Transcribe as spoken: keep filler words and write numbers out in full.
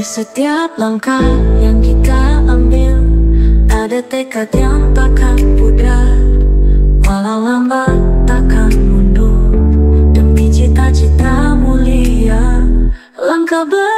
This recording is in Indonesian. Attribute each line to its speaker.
Speaker 1: setiap langkah yang kita ambil, ada tekad yang takkan pudar. Walau lambat takkan mundur, demi cita-cita mulia. Langkah ber